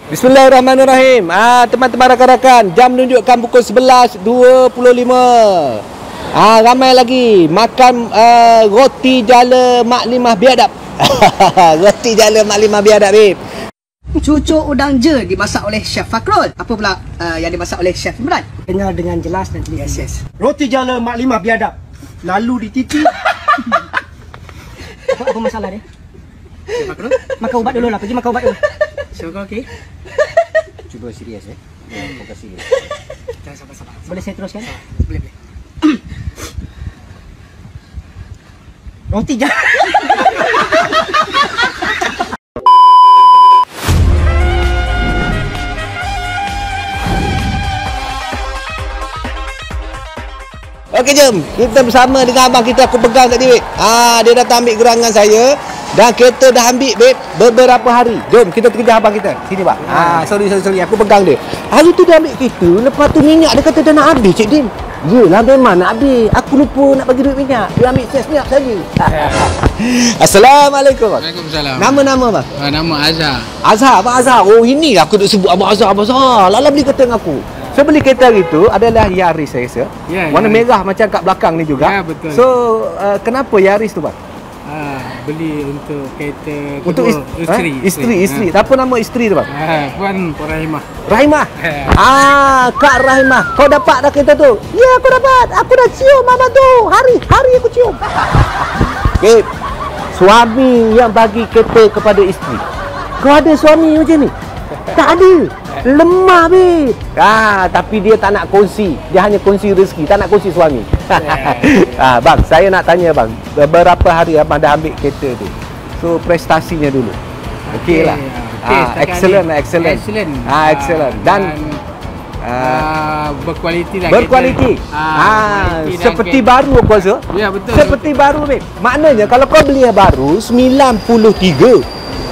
Bismillahirrahmanirrahim. Teman-teman rakan-rakan, jam menunjukkan pukul 11.25. Ramai lagi makan roti jala Mak Limah biadab. Roti jala Mak Limah biadab, babe. Cucuk udang je dimasak oleh Chef Fakrul. Apa pula yang dimasak oleh Chef Imran? Dengar dengan jelas dan teliti. Yes. Roti jala Mak Limah biadab. Lalu dititi. Apa masalah dia? Chef Fakrul? Makan ubat dulu lah. Pergi makan ubat dulu. Chef Fakrul okey? Cuba serius fokus serius. Jangan sabar-sabar. Boleh saya teruskan? Boleh. Roti jala. Okey, jom. Kita bersama dengan abang kita, aku pegang tadi, babe. Dia datang ambil gerangan saya. Dan kereta dah ambil, babe, beberapa hari. Jom, kita kejar abang kita. Sini, bang. Sorry. Aku pegang dia. Hari tu dia ambil kereta. Lepas tu minyak dia kata dah nak habis, Cik Din. Yelah, memang nak habis. Aku lupa nak bagi duit minyak. Dia ambil ses minyak lagi. Assalamualaikum. Waalaikumsalam. Nama bang? Nama Azhar. Azhar, Abang Azhar. Oh, ini aku nak sebut Abang Azhar. Lala beli kereta dengan aku. Saya beli kereta itu adalah Yaris, saya rasa. Warna merah macam kat belakang ni juga. Ya, betul. So, kenapa Yaris tu, bang? Beli untuk kereta Untuk isteri. Apa nama isteri tu, bang? Puan Rahimah. Rahimah. Kak Rahimah. Kau dapat dah kereta tu? Ya, aku dapat. Aku dah cium mama tu. Hari aku cium. Okay. Suami yang bagi kereta kepada isteri. Kau ada suami macam ni? Tak ada. Lemah, babe. Tapi dia tak nak kongsi. Dia hanya kongsi rezeki, tak nak kongsi suami. Bang, saya nak tanya, bang. Beberapa hari abang dah ambil kereta tu. So, prestasinya dulu. Okey lah. Excellent. Excellent. Dan berkualiti lah. Berkualiti. Seperti baru, aku rasa. Ya, betul. Seperti baru, babe. Maknanya kalau kau beli yang baru 93,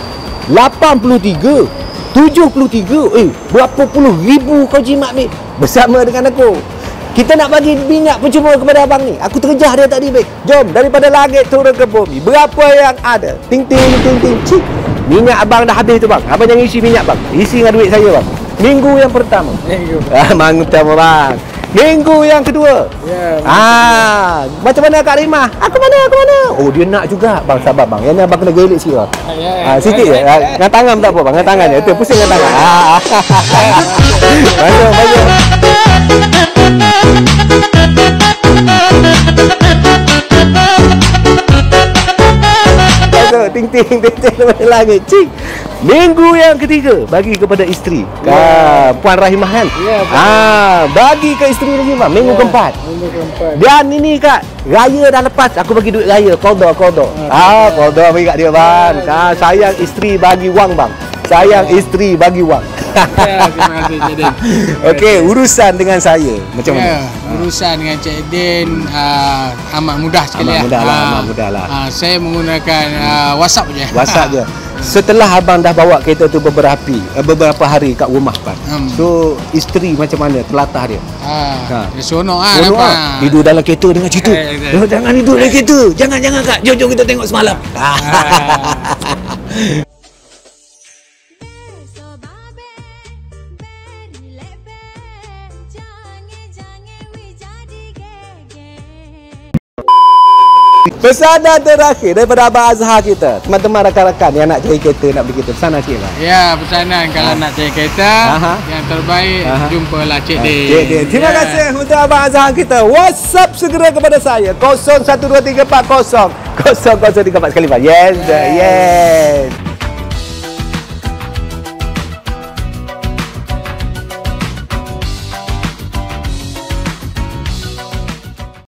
83, 73, berapa puluh ribu kau jimat, babe, bersama dengan aku. Kita nak bagi minyak percuma kepada abang ni. Aku terjah dia tadi, babe. Jom, daripada langit turun ke bumi. Berapa yang ada? Ting. Cik. Minyak abang dah habis tu, bang. Abang jangan isi minyak, bang. Isi dengan duit saya, bang. Minggu yang pertama. Mantap, bang. Minggu yang kedua. Macam mana Kak Rimah? Aku mana? Oh, dia nak juga. Bang, sabar, bang. Yang ni abang kena gelik sikit, bang. Sikit je. Dengan tangan tak apa, bang. Dengan tangan je. Pusing dengan tangan. Banyak. Ting daripada langit. Cik. Minggu yang ketiga bagi kepada isteri. Puan Rahimah kan? Bagi ke isteri Rahimah. Minggu keempat. Dan ini, Kak, raya dah lepas. Aku bagi duit raya. Qadha. Qadha bagi kat dia, bang. Sayang isteri bagi wang, bang. Terima kasih, Cik Din. Okey, urusan dengan saya macam mana? Urusan dengan Cik Din amat mudah sekali. Amat mudah lah. Saya menggunakan WhatsApp je. Setelah abang dah bawa kereta tu beberapa hari kat rumah, bang. So, isteri macam mana telatah dia? Dia seronok Tidur dalam kereta dengan cerita. Jangan tidur dalam kereta. Jangan, Kak. Jom kita tengok semalam. Pesanan terakhir daripada Abang Azhar kita, teman-teman rakan-rakan yang nak cari kereta, nak beli kereta, pesanan sikit lah. Ya, pesanan kalau nak cari kereta, yang terbaik jumpalah Cik Din. Terima kasih untuk Abang Azhar kita. WhatsApp segera kepada saya 012340 0034 sekali, Pak. Yes.